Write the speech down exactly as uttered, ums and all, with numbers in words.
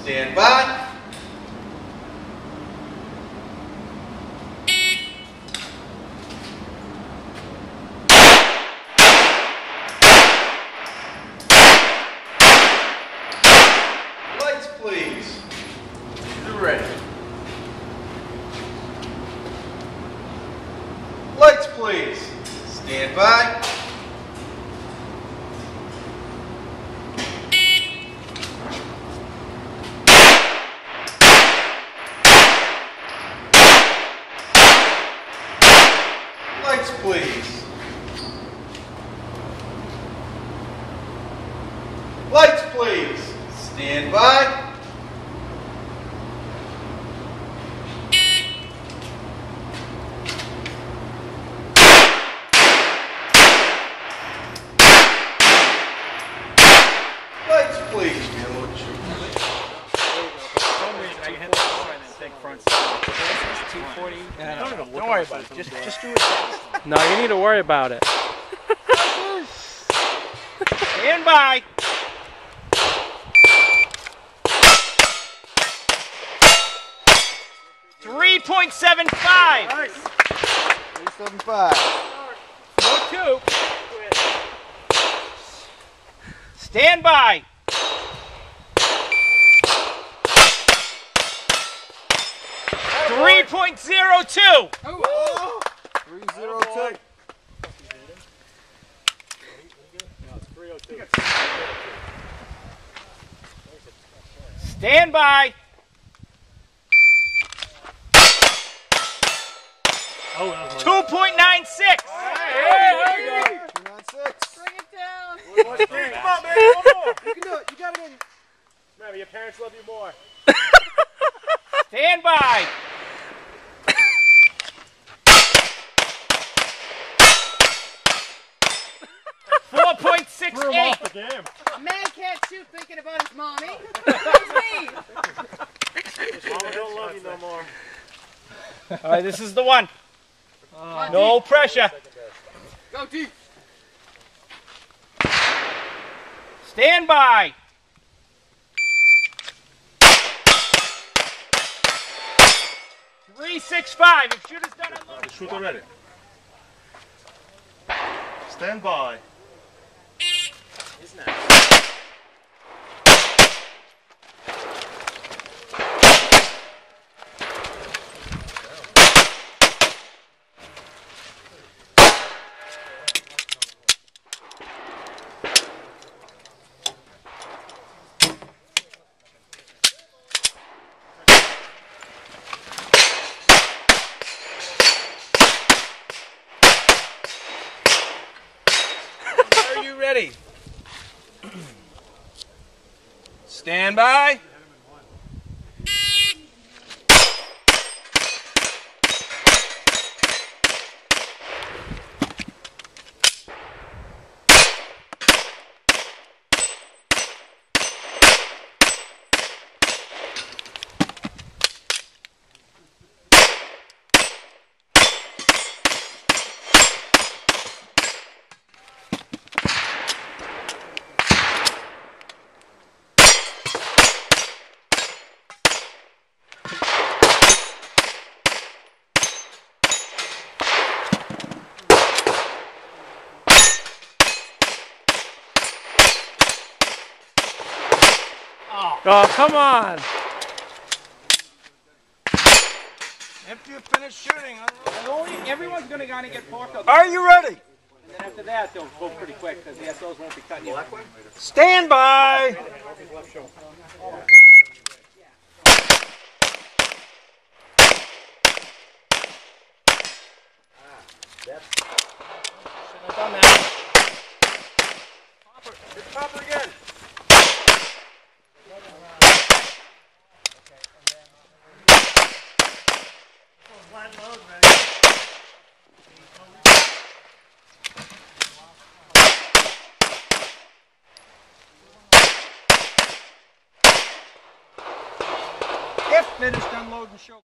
Stand by. Lights, please. You're ready. Lights, please. Stand by. Lights, please. Lights, please. Stand by. Lights, please. No, no, no, don't worry about it. Just, just do it. No, you need to worry about it. Stand by. three point seven five. Nice. three seven five. No two. Stand by. three point zero two. Oh. three zero two. Stand by. two point nine six. two nine six. Bring it down. Come on, man. One more. You can do it. You got it in. Remember, your parents love you more. Stand by. four point six eight. A man can't shoot thinking about his mommy. That's me. Mama don't love you no more. All right, this is the one. Uh, No pressure. Go deep. Stand by. three six five. If shooter's done unloading. Shoot already. Stand by. Isn't that? Are you ready? Stand by. Oh, come on. After you finish shooting, Everyone's going to kind of get pork up. are you ready? And then after that, they'll go pretty quick because the S Os won't be cutting you. Stand by. Shouldn't have done that. Popper again. If finished unloading show.